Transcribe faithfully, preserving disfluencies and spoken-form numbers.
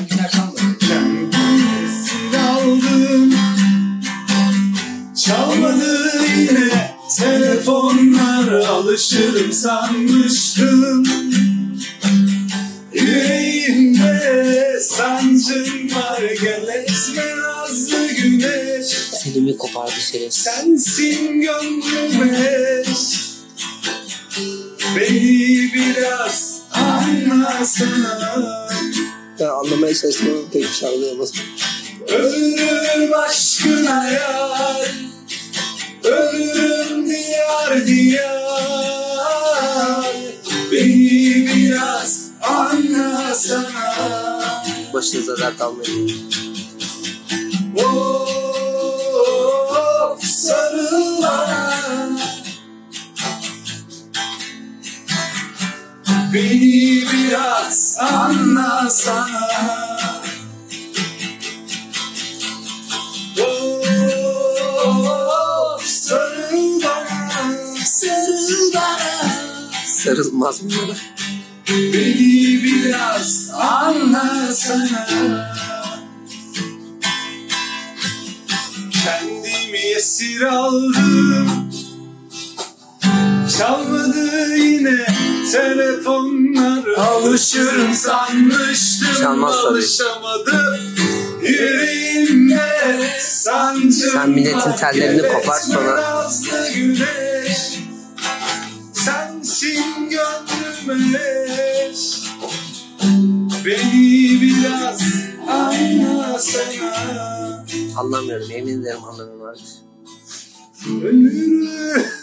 Benimkiler çalmadı. Kendisini aldım. Çalmadı yine telefonlar, alışırım sanmıştım. Yüreğimde sancın var, gel etme nazlı güneş. Telimi kopardı şeref. Sensin gönlüm eş. Beni biraz anlasana. Ben anlamaya çalıştım ama pek bir şey anlayamadım. Ölürüm aşkına yar, ölürüm diyar diyar. Beni biraz anlasana. Başınıza dert almayın. Of, sarıl bana. Beni biraz anlasana. Of, sarıl bana, sarıl bana. Sarılmaz mı bana? Beni biraz anlasana. Kendimi esir aldım. Çalmadı yine telefonlar, alışırım sanmıştım. Çalmaz tabii. Alışamadım. Yüreğimde sancım. Sen milletin tellerini kopar sonra. Nazlı güneş. Sensin gönlüm eş. Beni biraz anlasana. Anlamıyorum, yemin ederim anlamıyorum. Ölürüm.